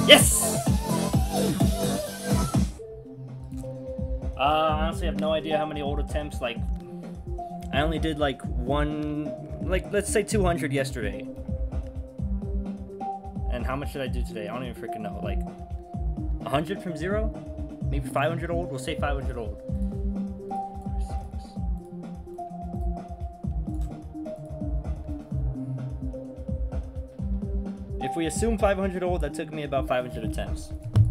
Yes! Honestly, I have no idea how many old attempts. Like, I only did like one, like, let's say 200 yesterday. And how much did I do today? I don't even freaking know. Like, 100 from 0? Maybe 500 old? We'll say 500 old. If we assume 500 old, that took me about 500 attempts.